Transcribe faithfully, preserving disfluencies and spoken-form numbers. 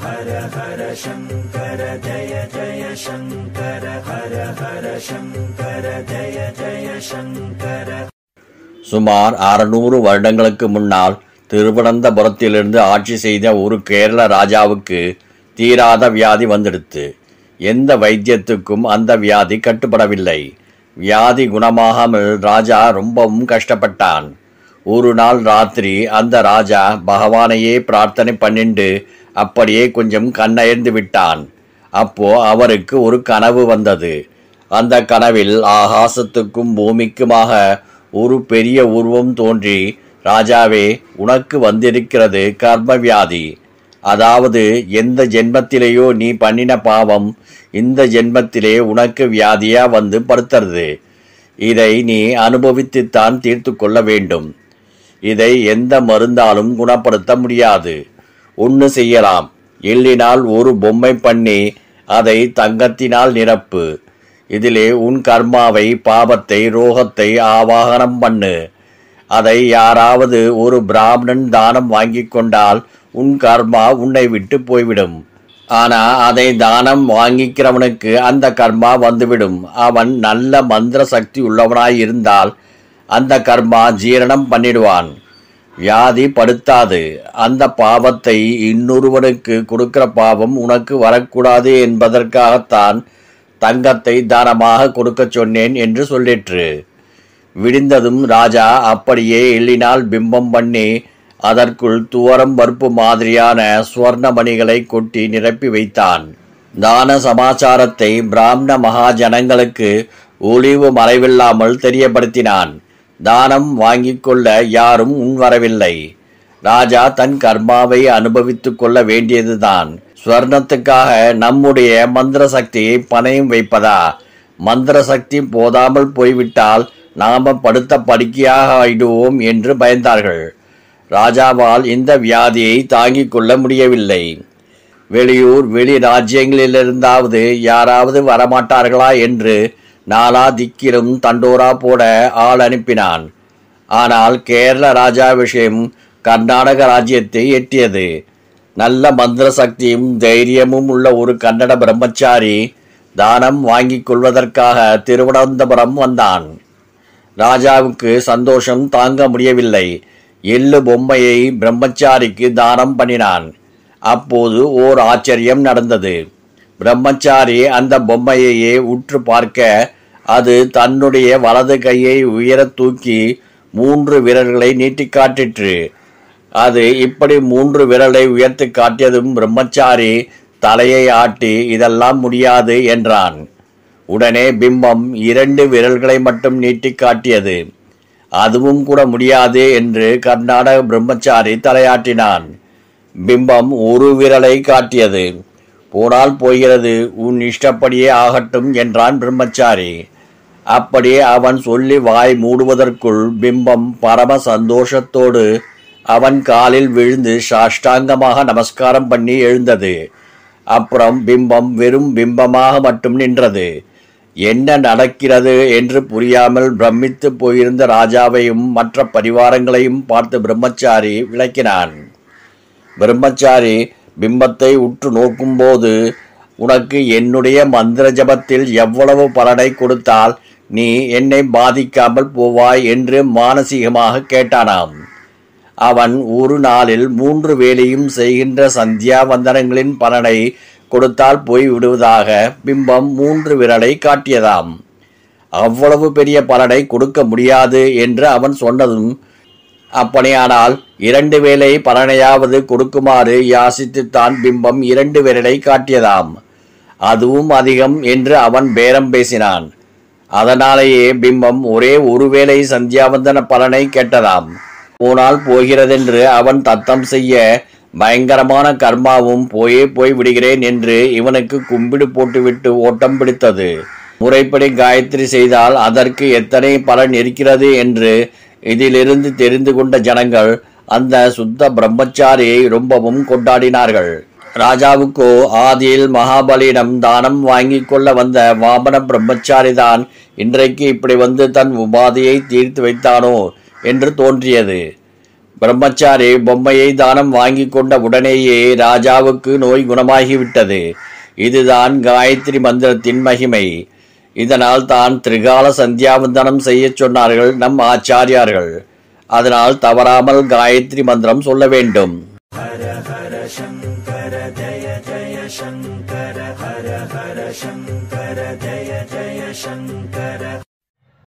ஹர ஹர சங்கர ஜய ஜய சங்கர ஹர ஹர சங்கர ஜய ஜய சங்கர. சுமார் அறுநூறு வருடங்களுக்கு முன்னால் திருவனந்தபுரத்திலிருந்து ஆட்சி செய்த ஒரு கேரள ராஜாவுக்கு தீராத வியாதி வந்துடுத்து. எந்த வைத்தியத்துக்கும் அந்த வியாதி கட்டுப்படவில்லை. வியாதி குணமாகாமல் ராஜா ரொம்பவும் கஷ்டப்பட்டான். ஒரு நாள் ராத்திரி அந்த ராஜா பகவானையே பிரார்த்தனை பண்ணிண்டு அப்படியே கொஞ்சம் கண்ணயர்ந்து விட்டான். அப்போ அவருக்கு ஒரு கனவு வந்தது. அந்த கனவில் ஆகாசத்துக்கும் பூமிக்குமாக ஒரு பெரிய உருவம் தோன்றி, ராஜாவே, உனக்கு வந்திருக்கிறது கர்ம வியாதி. அதாவது எந்த ஜென்மத்திலேயோ நீ பண்ணின பாவம் இந்த ஜென்மத்திலே உனக்கு வியாதியா வந்து படுத்துறது. இதை நீ அனுபவித்துத்தான் தீர்த்து கொள்ள வேண்டும். இதை எந்த மருந்தாலும் குணப்படுத்த முடியாது. ஒன்று செய்யலாம். எள்ளினால் ஒரு பொம்மை பண்ணி அதை தங்கத்தினால் நிரப்பு. இதிலே உன் கர்மாவை, பாவத்தை, ரோகத்தை ஆவாகனம் பண்ணு. அதை யாராவது ஒரு பிராமணன் தானம் வாங்கி கொண்டால் உன் கர்மா உன்னை விட்டு போய்விடும். ஆனா அதை தானம் வாங்கிக்கிறவனுக்கு அந்த கர்மா வந்துவிடும். அவன் நல்ல மந்திர சக்தி உள்ளவனாய் இருந்தால் அந்த கர்மா ஜீரணம் பண்ணிடுவான். வியாதி படுத்தாது. அந்த பாவத்தை இன்னொருவனுக்கு கொடுக்கிற பாவம் உனக்கு வரக்கூடாது என்பதற்காகத்தான் தங்கத்தை தானமாக கொடுக்க சொன்னேன் என்று சொல்லிற்று. விடிந்ததும் ராஜா அப்படியே எள்ளினால் பிம்பம் பண்ணி அதற்குள் துவரம் பருப்பு மாதிரியான சுவர்ண மணிகளை கொட்டி நிரப்பி வைத்தான். தான சமாச்சாரத்தை பிராமண மகாஜனங்களுக்கு ஒளிவு மறைவில்லாமல் தெரியப்படுத்தினான். தானம் வாங்கிக் கொள்ள யாரும் முன்வரவில்லை. ராஜா தன் கர்மாவை அனுபவித்து கொள்ள வேண்டியதுதான். ஸ்வர்ணத்துக்காக நம்முடைய மந்திர சக்தியை பணயம் வைப்பதா? மந்திர சக்தி போதாமல் போய்விட்டால் நாம படுத்த படுக்கையாக ஆயிடுவோம் என்று பயந்தார்கள். ராஜாவால் இந்த வியாதியை தாங்கிக் கொள்ள முடியவில்லை. வெளியூர் வெளி ராஜ்யங்களிலிருந்தாவது யாராவது வரமாட்டார்களா என்று நாலா திக்கிலும் தண்டோரா போட ஆள் அனுப்பினான். ஆனால் கேரள ராஜா விஷயம் கர்நாடக ராஜ்யத்தை எட்டியது. நல்ல மந்திர சக்தியும் தைரியமும் உள்ள ஒரு கன்னட பிரம்மச்சாரி தானம் வாங்கிக் கொள்வதற்காக திருவனந்தபுரம் வந்தான். ராஜாவுக்கு சந்தோஷம் தாங்க முடியவில்லை. எள்ளு பொம்மையை பிரம்மச்சாரிக்கு தானம் பண்ணினான். அப்போது ஓர் ஆச்சரியம் நடந்தது. பிரம்மச்சாரி அந்த பொம்மையையே உற்று பார்க்க அது தன்னுடைய வலது கையை உயர தூக்கி மூன்று விரல்களை நீட்டி காட்டிற்று. அது இப்படி மூன்று விரலை உயர்த்தி காட்டியதும் பிரம்மச்சாரி தலையை ஆட்டி இதெல்லாம் முடியாது என்றான். உடனே பிம்பம் இரண்டு விரல்களை மட்டும் நீட்டி காட்டியது. அதுவும் கூட முடியாது என்று கர்நாடக பிரம்மச்சாரி தலையாட்டினான். பிம்பம் ஒரு விரலை காட்டியது. போனால் போகிறது, உன் இஷ்டப்படியே ஆகட்டும் என்றான் பிரம்மச்சாரி. அப்படி அவன் சொல்லி வாய் மூடுவதற்குள் பிம்பம் பரம சந்தோஷத்தோடு அவன் காலில் விழுந்து சாஷ்டாங்கமாக நமஸ்காரம் பண்ணி எழுந்தது. அப்புறம் பிம்பம் வெறும் பிம்பமாக மட்டும் நின்றது. என்ன நடக்கிறது என்று புரியாமல் பிரமித்து போயிருந்த ராஜாவையும் மற்ற பரிவாரங்களையும் பார்த்து பிரம்மச்சாரி விளக்கினான். பிரம்மச்சாரி பிம்பத்தை உற்று நோக்கும்போது, உனக்கு என்னுடைய மந்திர ஜபத்தில் எவ்வளவு பலனை கொடுத்தால் நீ என்னை பாதிக்காமல் போவாய் என்று மானசீகமாக கேட்டானாம். அவன் ஒரு நாளில் மூன்று வேளையும் செய்கின்ற சந்தியா வந்தனங்களின் பலனை கொடுத்தால் போய் விடுவதாக பிம்பம் மூன்று விரலை காட்டியதாம். அவ்வளவு பெரிய பலனை கொடுக்க முடியாது என்று அவன் சொன்னதும், அப்படியானால் இரண்டு வேளை பலனையாவது கொடுக்குமாறு யாசித்துத்தான் பிம்பம் இரண்டு விரலை காட்டியதாம். அதுவும் அதிகம் என்று அவன் பேரம் பேசினான். அதனாலேயே பிம்பம் ஒரே ஒருவேளை சந்தியாவந்தன பலனை கேட்டதாம். போனால் போகிறதென்று அவன் தத்தம் செய்ய பயங்கரமான கர்மாவும் போயே போய் விடுகிறேன் என்று இவனுக்கு கும்பிடு போட்டுவிட்டு ஓட்டம் பிடித்தது. முறைப்படி காயத்ரி செய்தால் அதற்கு எத்தனை பலன் இருக்கிறது என்று இதிலிருந்து தெரிந்து கொண்ட ஜனங்கள் அந்த சுத்த பிரம்மச்சாரியை ரொம்பவும் கொண்டாடினார்கள். ராஜாவுக்கோ ஆதியில் மகாபலியிடம் தானம் வாங்கி கொள்ள வந்த வாமன பிரம்மச்சாரிதான் இன்றைக்கு இப்படி வந்து தன் உபாதையை தீர்த்து வைத்தானோ என்று தோன்றியது. பிரம்மச்சாரி பொம்மையை தானம் வாங்கி கொண்ட உடனேயே ராஜாவுக்கு நோய் குணமாகிவிட்டது. இதுதான் காயத்ரி மந்திரத்தின் மகிமை. இதனால் தான் திரிகால சந்தியாவந்தனம் செய்ய சொன்னார்கள் நம் ஆச்சாரியார்கள். அதனால் தவறாமல் காயத்ரி மந்திரம் சொல்ல வேண்டும். ஹர ஹர சங்கர ஜய ஜய சங்கர ஹர ஹர சங்கர ஜய ஜய சங்கர